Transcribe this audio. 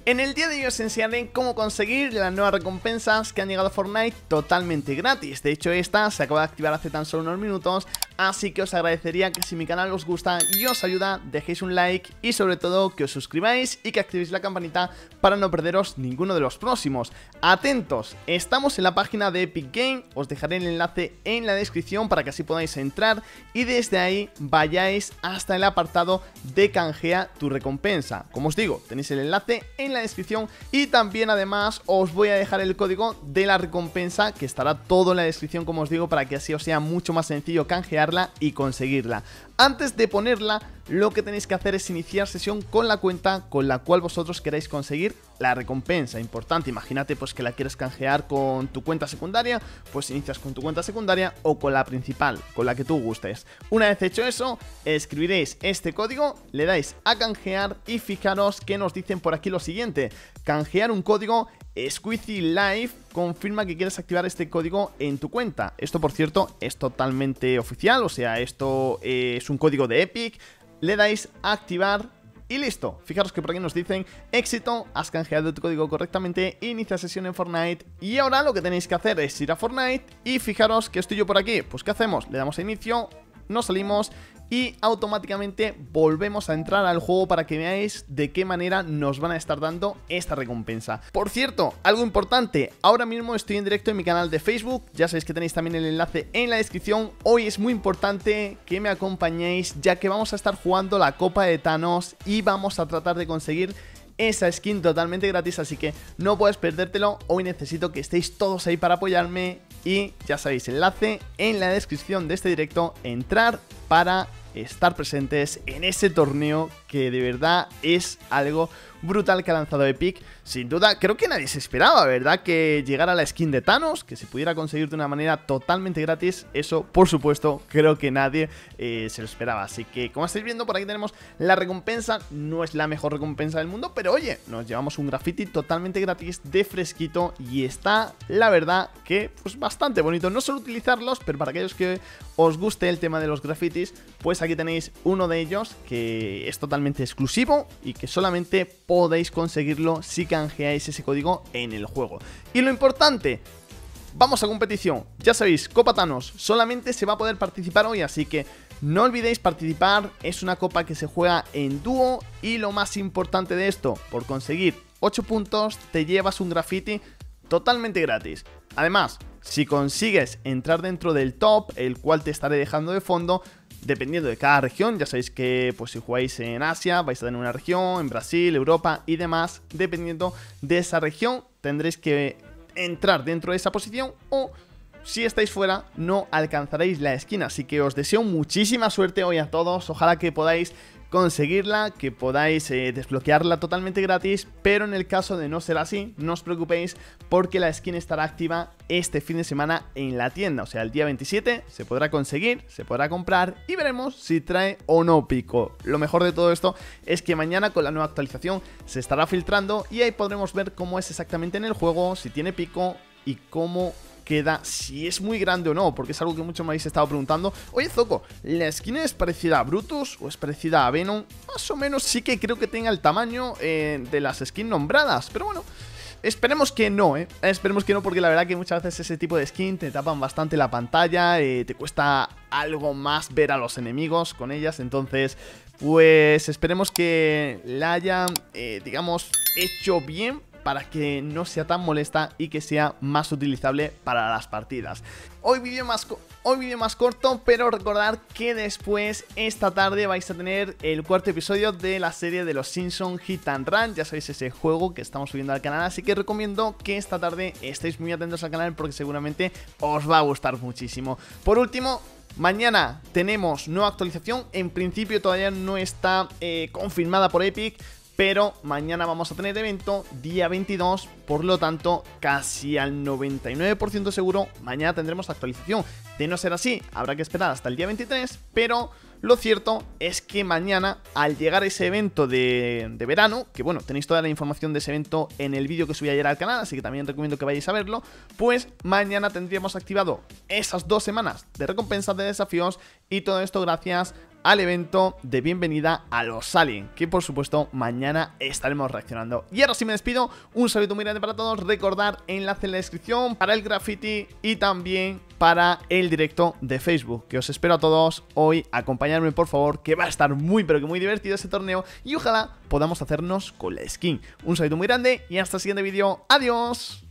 En el día de hoy os enseñaré cómo conseguir las nuevas recompensas que han llegado a Fortnite totalmente gratis. De hecho, esta se acaba de activar hace tan solo unos minutos, así que os agradecería que si mi canal os gusta y os ayuda, dejéis un like y sobre todo que os suscribáis y que activéis la campanita para no perderos ninguno de los próximos. Atentos, estamos en la página de Epic Games, os dejaré el enlace en la descripción para que así podáis entrar y desde ahí vayáis hasta el apartado de canjea tu recompensa. Como os digo, tenéis el enlace en la descripción y también además os voy a dejar el código de la recompensa que estará todo en la descripción, como os digo, para que así os sea mucho más sencillo canjearla y conseguirla. Antes de ponerla, lo que tenéis que hacer es iniciar sesión con la cuenta con la cual vosotros queráis conseguir la recompensa. Importante, imagínate pues que la quieres canjear con tu cuenta secundaria, pues inicias con tu cuenta secundaria o con la principal, con la que tú gustes. Una vez hecho eso, escribiréis este código, le dais a canjear y fijaros que nos dicen por aquí lo siguiente: canjear un código Squeezy Live, confirma que quieres activar este código en tu cuenta. Esto, por cierto, es totalmente oficial, o sea, esto es un código de Epic. Le dais a activar y listo. Fijaros que por aquí nos dicen: éxito, has canjeado tu código correctamente, inicia sesión en Fortnite. Y ahora lo que tenéis que hacer es ir a Fortnite y fijaros que estoy yo por aquí. Pues ¿qué hacemos? Le damos a inicio, nos salimos y automáticamente volvemos a entrar al juego para que veáis de qué manera nos van a estar dando esta recompensa. Por cierto, algo importante, ahora mismo estoy en directo en mi canal de Facebook, ya sabéis que tenéis también el enlace en la descripción. Hoy es muy importante que me acompañéis, ya que vamos a estar jugando la Copa de Thanos y vamos a tratar de conseguir esa skin totalmente gratis, así que no puedes perdértelo. Hoy necesito que estéis todos ahí para apoyarme y ya sabéis, enlace en la descripción de este directo, entrar para estar presentes en ese torneo que de verdad es algo brutal que ha lanzado Epic. Sin duda, creo que nadie se esperaba, ¿verdad?, que llegara la skin de Thanos, que se pudiera conseguir de una manera totalmente gratis. Eso, por supuesto, creo que nadie se lo esperaba. Así que, como estáis viendo, por aquí tenemos la recompensa. No es la mejor recompensa del mundo, pero oye, nos llevamos un graffiti totalmente gratis de fresquito y está, la verdad, que pues bastante bonito. No suelo utilizarlos, pero para aquellos que os guste el tema de los grafitis, pues aquí tenéis uno de ellos que es totalmente exclusivo y que solamente podéis conseguirlo si canjeáis ese código en el juego. Y lo importante, vamos a competición. Ya sabéis, Copa Thanos solamente se va a poder participar hoy, así que no olvidéis participar. Es una copa que se juega en dúo y lo más importante de esto, por conseguir 8 puntos te llevas un graffiti totalmente gratis. Además, si consigues entrar dentro del top, el cual te estaré dejando de fondo, dependiendo de cada región, ya sabéis que pues si jugáis en Asia vais a tener una región, en Brasil, Europa y demás, dependiendo de esa región tendréis que entrar dentro de esa posición, o si estáis fuera no alcanzaréis la esquina. Así que os deseo muchísima suerte hoy a todos, ojalá que podáis conseguirla, que podáis desbloquearla totalmente gratis, pero en el caso de no ser así, no os preocupéis porque la skin estará activa este fin de semana en la tienda, o sea, el día 27 se podrá conseguir, se podrá comprar y veremos si trae o no pico. Lo mejor de todo esto es que mañana con la nueva actualización se estará filtrando y ahí podremos ver cómo es exactamente en el juego, si tiene pico y cómo queda, si es muy grande o no, porque es algo que muchos me habéis estado preguntando. Oye, Zoco, ¿la skin es parecida a Brutus o es parecida a Venom? Más o menos sí que creo que tenga el tamaño de las skins nombradas, pero bueno, esperemos que no, esperemos que no, porque la verdad que muchas veces ese tipo de skin te tapan bastante la pantalla, te cuesta algo más ver a los enemigos con ellas, entonces pues esperemos que la hayan, digamos, hecho bien para que no sea tan molesta y que sea más utilizable para las partidas. Hoy vídeo más corto, pero recordad que después, esta tarde, vais a tener el cuarto episodio de la serie de los Simpsons Hit and Run. Ya sabéis, ese juego que estamos subiendo al canal, así que recomiendo que esta tarde estéis muy atentos al canal porque seguramente os va a gustar muchísimo. Por último, mañana tenemos nueva actualización. En principio todavía no está confirmada por Epic, pero mañana vamos a tener evento, día 22, por lo tanto, casi al 99% seguro, mañana tendremos actualización. De no ser así, habrá que esperar hasta el día 23, pero lo cierto es que mañana, al llegar ese evento de verano, que bueno, tenéis toda la información de ese evento en el vídeo que subí ayer al canal, así que también recomiendo que vayáis a verlo, pues mañana tendríamos activado esas 2 semanas de recompensas de desafíos y todo esto gracias al evento de bienvenida a los Alien, que por supuesto mañana estaremos reaccionando. Y ahora sí me despido, un saludo muy grande para todos, recordar enlace en la descripción para el graffiti y también para el directo de Facebook, que os espero a todos hoy, acompañarme por favor, que va a estar muy pero que muy divertido ese torneo y ojalá podamos hacernos con la skin. Un saludo muy grande y hasta el siguiente vídeo, adiós.